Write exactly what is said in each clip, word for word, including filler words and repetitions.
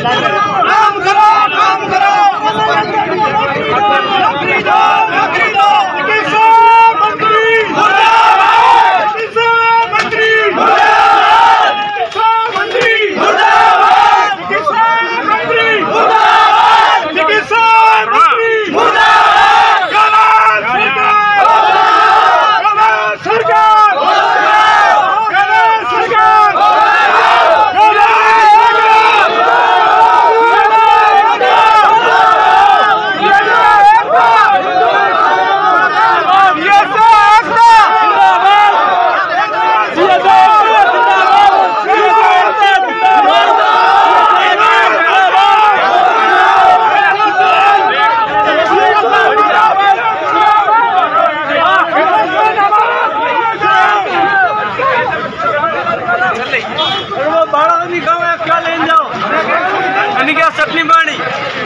चटनी पानी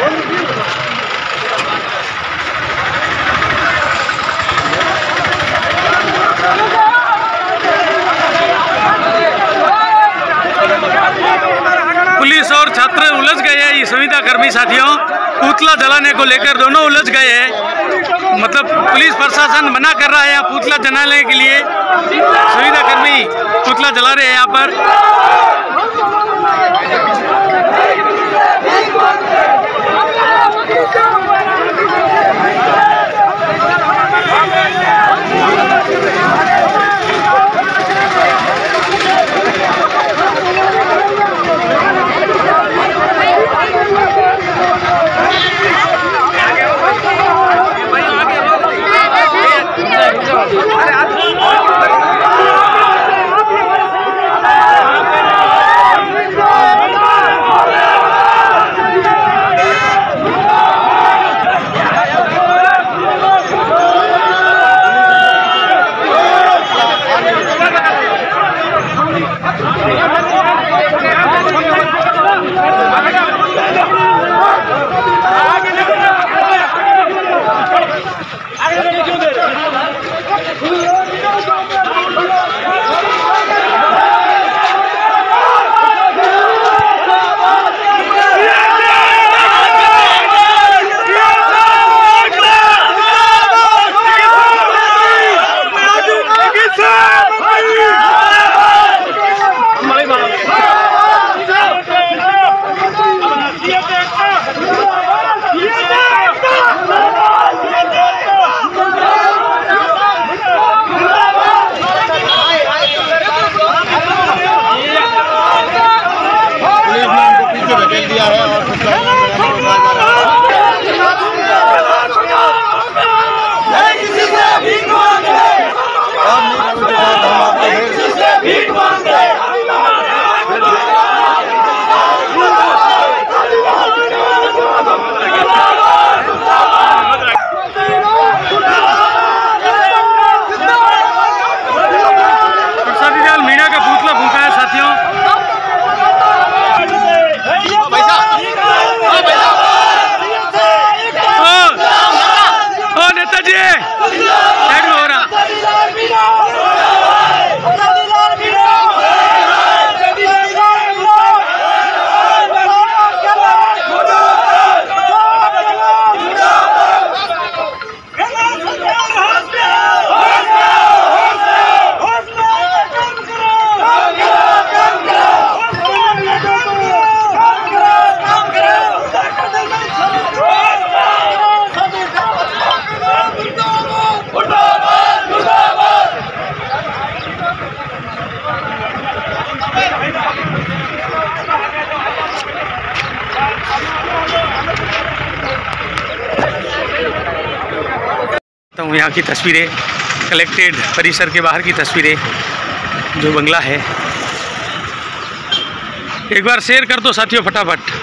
पुलिस और छात्र उलझ गए हैं। ये संविदा कर्मी साथियों पुतला जलाने को लेकर दोनों उलझ गए हैं। मतलब पुलिस प्रशासन मना कर रहा है यहाँ पुतला जलाने के लिए, संविदा कर्मी पुतला जला रहे हैं यहाँ पर। हूँ यहाँ की तस्वीरें, कलेक्ट्रेट परिसर के बाहर की तस्वीरें, जो बंगला है। एक बार शेयर कर दो साथियों फटाफट।